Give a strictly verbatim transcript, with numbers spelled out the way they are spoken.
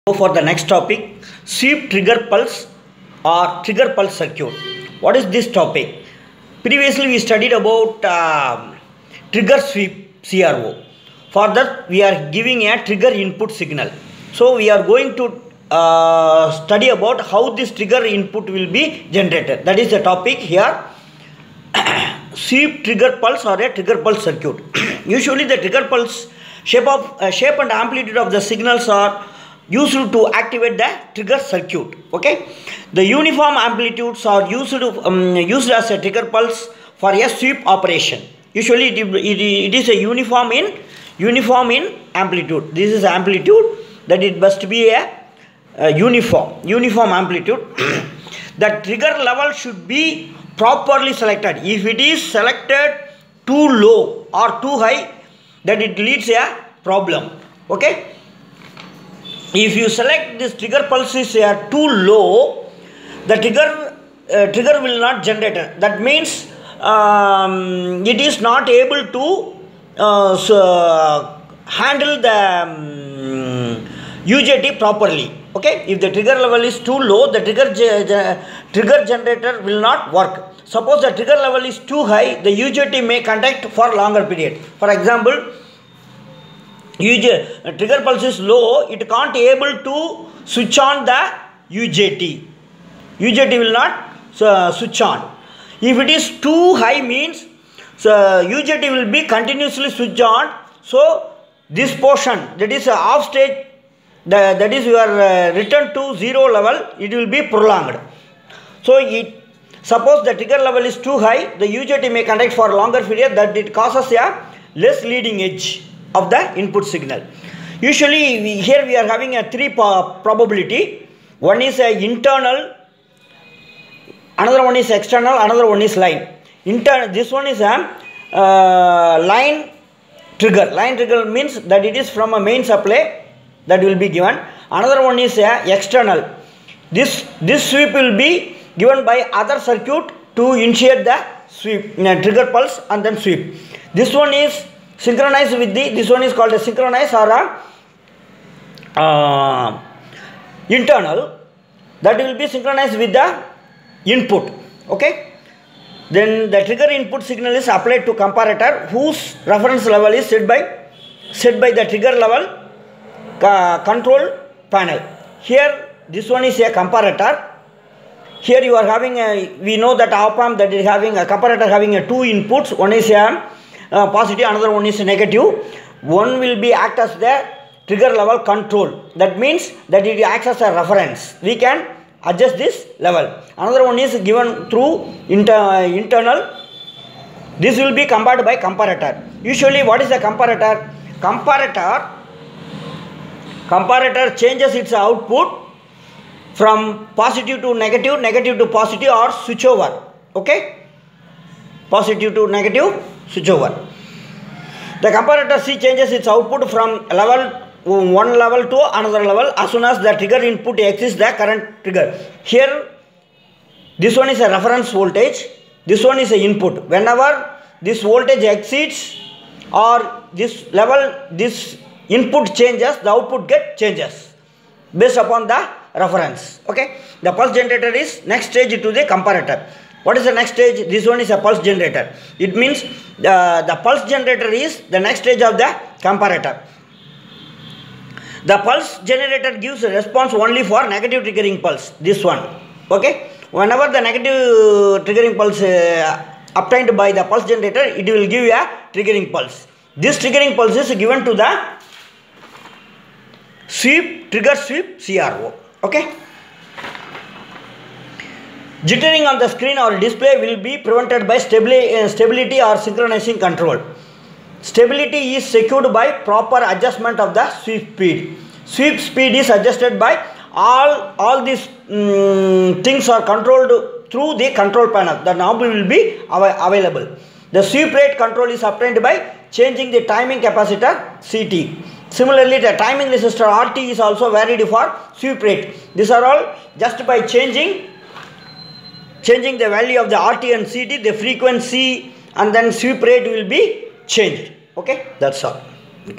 Go for the next topic, sweep trigger pulse or trigger pulse circuit. What is this topic? Previously we studied about uh, trigger sweep C R O. For that we are giving a trigger input signal. So we are going to uh, study about how this trigger input will be generated. That is the topic here. Sweep trigger pulse or a trigger pulse circuit. Usually the trigger pulse shape of uh, shape and amplitude of the signals are used to activate the trigger circuit. Okay, the uniform amplitudes are used to um, used as a trigger pulse for a sweep operation. Usually it, it, it is a uniform in uniform in amplitude. This is amplitude, that it must be a, a uniform uniform amplitude. The trigger level should be properly selected. If it is selected too low or too high, then it leads a problem. Okay, if you select this trigger pulses are too low, the trigger uh, trigger will not generate. That means um, it is not able to uh, so handle the um, U J T properly. Okay, if the trigger level is too low, the trigger trigger generator will not work. Suppose the trigger level is too high, the U J T may conduct for longer period. For example, U J, uh, trigger pulse is low, it can't able to switch on the U J T. U J T will not uh, switch on. If it is too high means so U J T will be continuously switched on. So this portion, that is uh, off stage, the, that is your uh, return to zero level, it will be prolonged. So it suppose the trigger level is too high, the U J T may conduct for longer period, that it causes a less leading edge of the input signal. Usually we, here we are having a three probability. One is a internal, another one is external, another one is line. Internal, this one is a uh, line trigger. Line trigger means that it is from a main supply, that will be given. Another one is a external. This this sweep will be given by other circuit to initiate the sweep, uh, trigger pulse and then sweep. This one is synchronized with the, this one is called a synchronized or a uh, internal, that will be synchronized with the input. Okay, then the trigger input signal is applied to comparator whose reference level is set by set by the trigger level uh, control panel. Here this one is a comparator. Here you are having a, we know that op amp that is having a comparator having a two inputs. One is a Uh, positive, another one is negative. One will be act as the trigger level control. That means that it acts as a reference. We can adjust this level. Another one is given through inter, uh, internal. This will be compared by comparator. Usually what is the comparator? Comparator comparator changes its output from positive to negative, negative to positive, or switch over. Okay, positive to negative, switch over. The comparator C changes its output from level one level to another level as soon as the trigger input exceeds the current trigger. Here this one is a reference voltage, this one is a input. Whenever this voltage exceeds or this level, this input changes, the output get changes based upon the reference. Okay, the pulse generator is next stage to the comparator. What is the next stage? This one is a pulse generator. It means the, the pulse generator is the next stage of the comparator. The pulse generator gives a response only for negative triggering pulse. This one. Okay. Whenever the negative triggering pulse uh, obtained by the pulse generator, it will give a triggering pulse. This triggering pulse is given to the sweep, trigger sweep C R O. Okay. Jittering on the screen or display will be prevented by stabili uh, stability or synchronizing control. Stability is secured by proper adjustment of the sweep speed. Sweep speed is adjusted by all, all these um, things are controlled through the control panel. The knob will be av available. The sweep rate control is obtained by changing the timing capacitor C T. Similarly, the timing resistor R T is also varied for sweep rate. These are all just by changing changing the value of the R T and C T, the frequency and then sweep rate will be changed. Okay, that's all.